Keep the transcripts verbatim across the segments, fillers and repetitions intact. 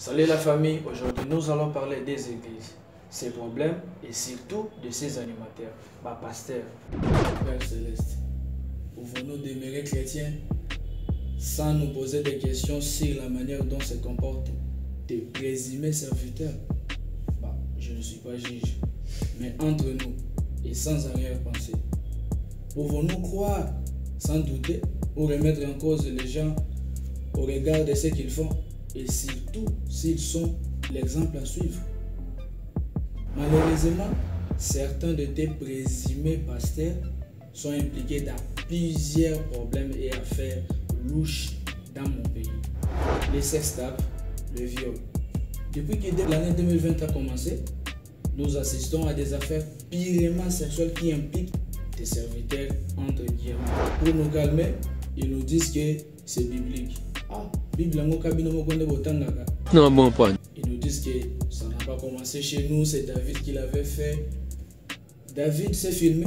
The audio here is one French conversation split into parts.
Salut la famille, aujourd'hui nous allons parler des églises, ses problèmes et surtout de ses animateurs, ma pasteur. Père Céleste, pouvons-nous demeurer chrétiens sans nous poser des questions sur la manière dont se comportent tes présumés serviteurs? Bah, je ne suis pas juge, mais entre nous et sans arrière-pensée, pouvons-nous croire sans douter ou remettre en cause les gens au regard de ce qu'ils font et surtout s'ils sont l'exemple à suivre? Malheureusement, certains de tes présumés pasteurs sont impliqués dans plusieurs problèmes et affaires louches dans mon pays. Les sextapes, le viol. Depuis que l'année deux mille vingt a commencé, nous assistons à des affaires purement sexuelles qui impliquent des serviteurs entre guillemets. Pour nous calmer, ils nous disent que c'est biblique. Ah, Bible non, bon point. Ils nous disent que ça n'a pas commencé chez nous, c'est David qui l'avait fait. David s'est filmé.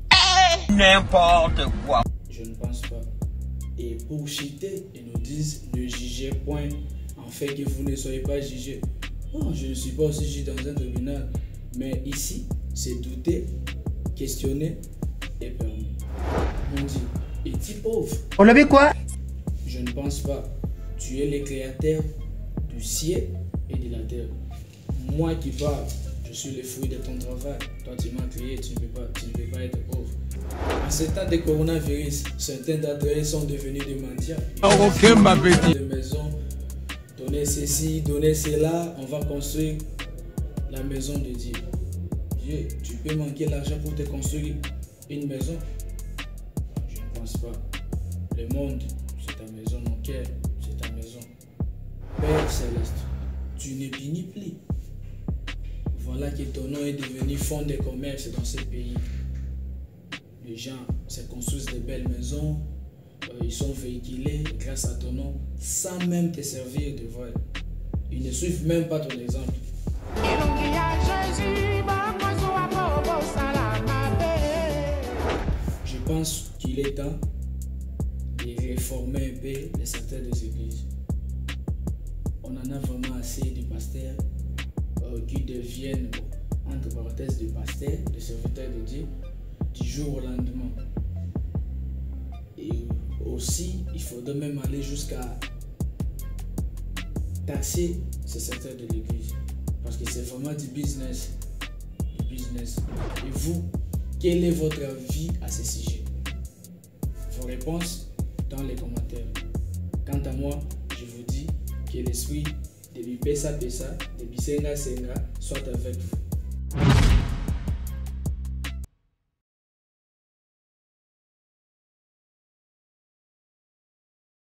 N'importe quoi. Je ne pense pas. Et pour chiter, ils nous disent ne jugez point en fait que vous ne soyez pas jugés. Oh, je ne suis pas aussi juge dans un tribunal. Mais ici, c'est douter, questionner et permis. On dit, es-tu pauvre? On avait quoi? Je ne pense pas. Tu es le créateur du ciel et de la terre. Moi qui parle, je suis le fruit de ton travail. Toi, tu m'as créé, tu ne peux pas, tu ne peux pas être pauvre. En ce temps de coronavirus, certains d'entre eux sont devenus des mendiants. Aucun m'a dit. De maison, donner ceci, donner cela, on va construire la maison de Dieu. Dieu, tu peux manquer l'argent pour te construire une maison? Je ne pense pas. Le monde, c'est ta maison, mon cœur, c'est ta maison. Père Céleste, tu ne bénis plus. Voilà que ton nom est devenu fonds de commerce dans ce pays. Les gens se construisent de belles maisons, euh, ils sont véhiculés grâce à ton nom, sans même te servir de voile. Ils ne suivent même pas ton exemple. Je pense qu'il est temps de réformer un peu les secteurs des églises. On en a vraiment assez de pasteurs euh, qui deviennent, entre parenthèses, de pasteurs, de serviteurs de Dieu, du jour au lendemain. Et aussi, il faudrait même aller jusqu'à taxer ce secteur de l'église. Parce que c'est vraiment du business. Du business. Et vous, quel est votre avis à ce sujet? Vos réponses dans les commentaires. Quant à moi, je vous dis que l'esprit de Bipesa Pesa, de Bisenga Senga soit avec vous.